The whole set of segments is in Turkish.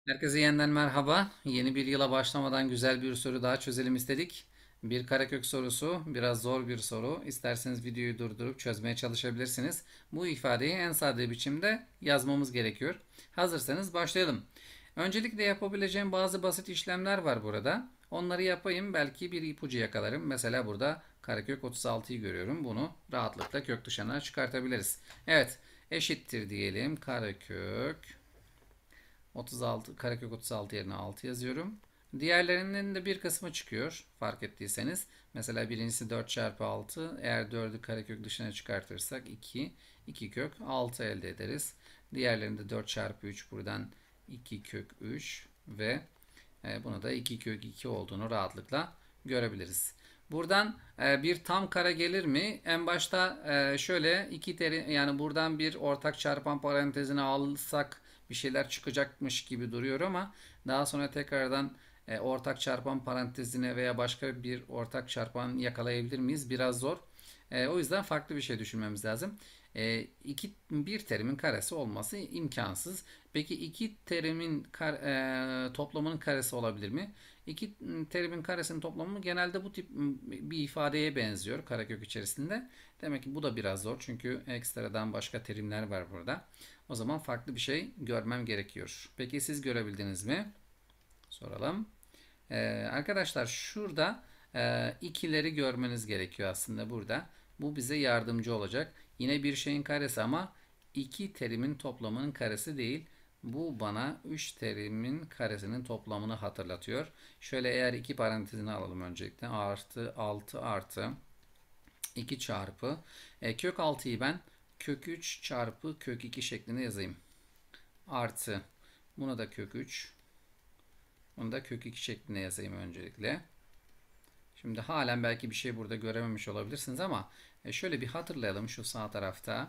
Herkese yeniden merhaba. Yeni bir yıla başlamadan güzel bir soru daha çözelim istedik. Bir karekök sorusu, biraz zor bir soru. İsterseniz videoyu durdurup çözmeye çalışabilirsiniz. Bu ifadeyi en sade biçimde yazmamız gerekiyor. Hazırsanız başlayalım. Öncelikle yapabileceğim bazı basit işlemler var burada. Onları yapayım, belki bir ipucu yakalarım. Mesela burada karekök 36'yı görüyorum. Bunu rahatlıkla kök dışına çıkartabiliriz. Evet, eşittir diyelim. Karekök 36, karekök 36 yerine 6 yazıyorum. Diğerlerinin de bir kısmı çıkıyor fark ettiyseniz. Mesela birincisi 4 çarpı 6. Eğer 4'ü karekök dışına çıkartırsak 2. 2 kök 6 elde ederiz. Diğerlerinde 4 çarpı 3 buradan 2 kök 3 ve bunu da 2 kök 2 olduğunu rahatlıkla görebiliriz. Buradan bir tam kare gelir mi? En başta şöyle iki terim, yani buradan bir ortak çarpan parantezini alsak bir şeyler çıkacakmış gibi duruyor ama daha sonra tekrardan ortak çarpan parantezine veya başka bir ortak çarpan yakalayabilir miyiz? Biraz zor. O yüzden farklı bir şey düşünmemiz lazım. Bir terimin karesi olması imkansız. Peki iki terimin toplamının karesi olabilir mi? İki terimin karesinin toplamı genelde bu tip bir ifadeye benziyor karekök içerisinde. Demek ki bu da biraz zor çünkü ekstradan başka terimler var burada. O zaman farklı bir şey görmem gerekiyor. Peki siz görebildiniz mi? Soralım. Arkadaşlar şurada ikileri görmeniz gerekiyor aslında burada. Bu bize yardımcı olacak. Yine bir şeyin karesi ama iki terimin toplamının karesi değil. Bu bana 3 terimin karesinin toplamını hatırlatıyor. Şöyle eğer iki parantezini alalım öncelikle. Artı 6 artı 2 çarpı kök 6'yı ben kök 3 çarpı kök 2 şeklinde yazayım. Artı bunu da kök 3, bunu da kök 2 şeklinde yazayım öncelikle. Şimdi halen belki bir şey burada görememiş olabilirsiniz ama şöyle bir hatırlayalım şu sağ tarafta.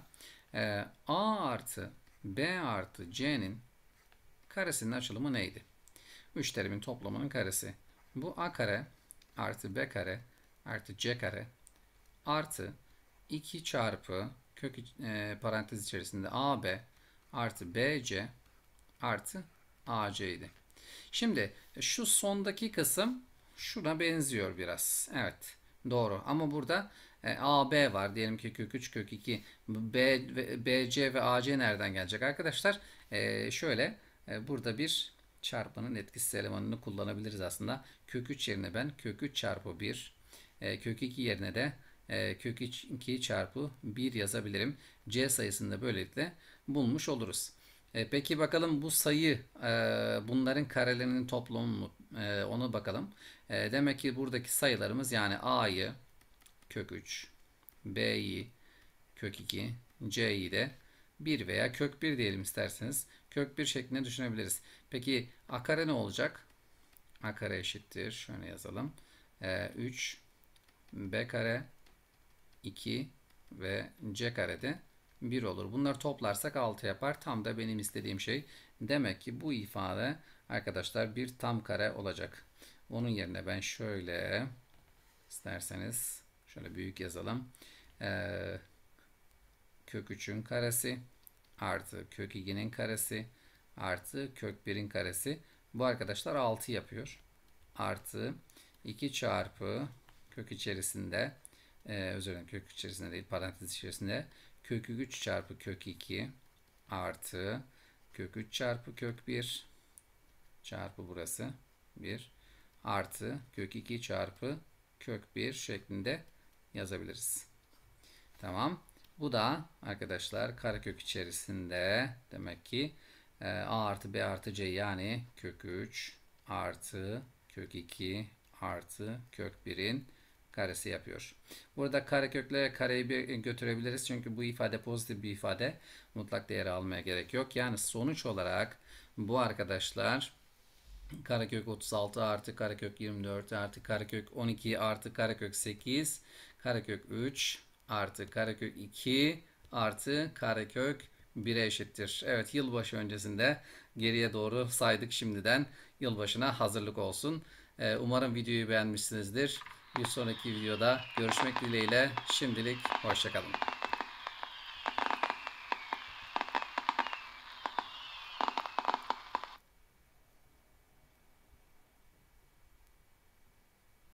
A artı B artı C'nin karesinin açılımı neydi? 3 terimin toplamının karesi. Bu A kare artı B kare artı C kare artı 2 çarpı kök parantez içerisinde AB artı BC artı AC idi. Şimdi şu sondaki kısım şuna benziyor biraz. Evet, doğru. Ama burada AB var. Diyelim ki kök 3, kök 2. BC ve AC nereden gelecek arkadaşlar? Şöyle burada bir çarpanın etkisiz elemanını kullanabiliriz aslında. Kök 3 yerine ben kök 3 çarpı 1, kök 2 yerine de kök 2 çarpı 1 yazabilirim. C sayısını da böylelikle bulmuş oluruz. Peki bakalım bu sayı bunların karelerinin toplamı mı? Onu bakalım. Demek ki buradaki sayılarımız yani A'yı kök 3, B'yi kök 2, C'yi de 1 veya kök 1 diyelim isterseniz. Kök 1 şeklinde düşünebiliriz. Peki A kare ne olacak? A kare eşittir. Şöyle yazalım. 3 B kare 2 ve C karede 1 olur. Bunları toplarsak 6 yapar. Tam da benim istediğim şey. Demek ki bu ifade arkadaşlar bir tam kare olacak. Onun yerine ben şöyle isterseniz şöyle büyük yazalım. Kök 3'ün karesi artı kök 2'nin karesi artı kök 1'in karesi. Bu arkadaşlar 6 yapıyor. Artı 2 çarpı kök içerisinde özür dilerim, kök içerisinde değil parantez içerisinde kök 3 çarpı kök 2 artı kök 3 çarpı kök 1 çarpı burası 1 artı kök 2 çarpı kök 1 şeklinde yazabiliriz. Tamam. Bu da arkadaşlar karekök içerisinde demek ki A artı B artı C yani kök 3 artı kök 2 artı kök 1'in karesi yapıyor. Burada karekökle kareyi bir götürebiliriz. Çünkü bu ifade pozitif bir ifade. Mutlak değeri almaya gerek yok. Yani sonuç olarak bu arkadaşlar karekök 36 artı karekök 24 artı karekök 12 artı karekök 8 karekök 3 artı karekök 2 artı karekök 1'e eşittir. Evet, yılbaşı öncesinde geriye doğru saydık şimdiden. Yılbaşına hazırlık olsun. Umarım videoyu beğenmişsinizdir. Bir sonraki videoda görüşmek dileğiyle. Şimdilik hoşçakalın.